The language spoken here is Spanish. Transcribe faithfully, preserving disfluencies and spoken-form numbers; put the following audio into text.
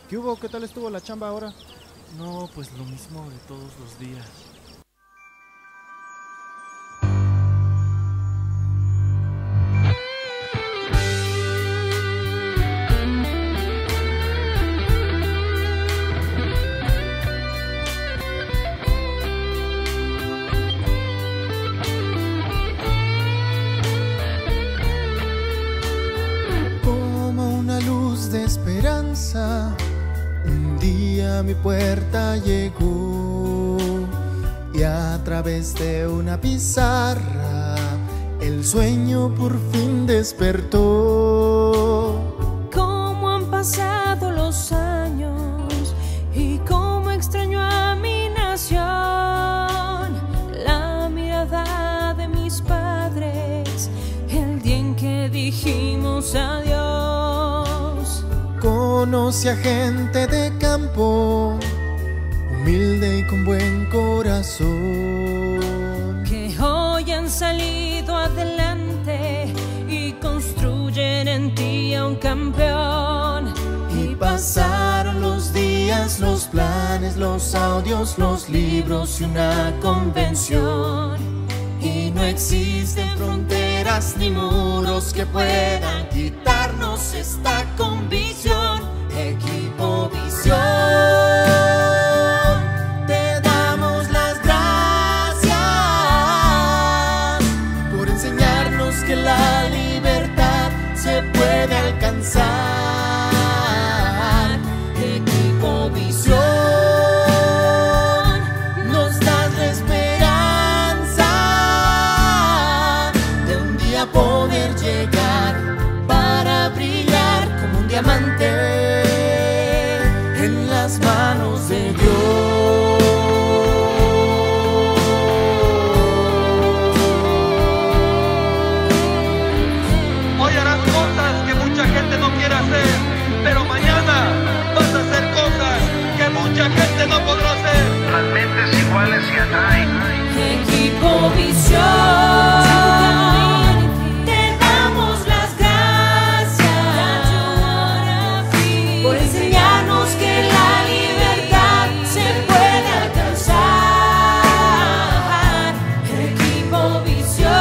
¿Qué hubo? ¿Qué tal estuvo la chamba ahora? No, pues lo mismo de todos los días. Como una luz de esperanza, un día a mi puerta llegó y a través de una pizarra el sueño por fin despertó. Cómo han pasado los años y cómo extraño a mi nación, la mirada de mis padres el día en que dijimos adiós. Conocí a gente de campo, humilde y con buen corazón, que hoy han salido adelante y construyen en ti a un campeón. y pasaron los días, los planes, los audios, los libros y una convención. Y no existen fronteras ni muros que puedan quitarnos esta convicción. Equipo Visión, te damos las gracias por enseñarnos que la libertad se puede alcanzar. Equipo Visión, nos das la esperanza de un día poder llegar para brillar como un diamante en las manos de Dios. Hoy harás cosas que mucha gente no quiere hacer, pero mañana vas a hacer cosas que mucha gente no podrá hacer. Las mentes iguales se atraen. Equipo Visión, te damos las gracias por enseñarnos que la libertad se puede alcanzar. Equipo Visión,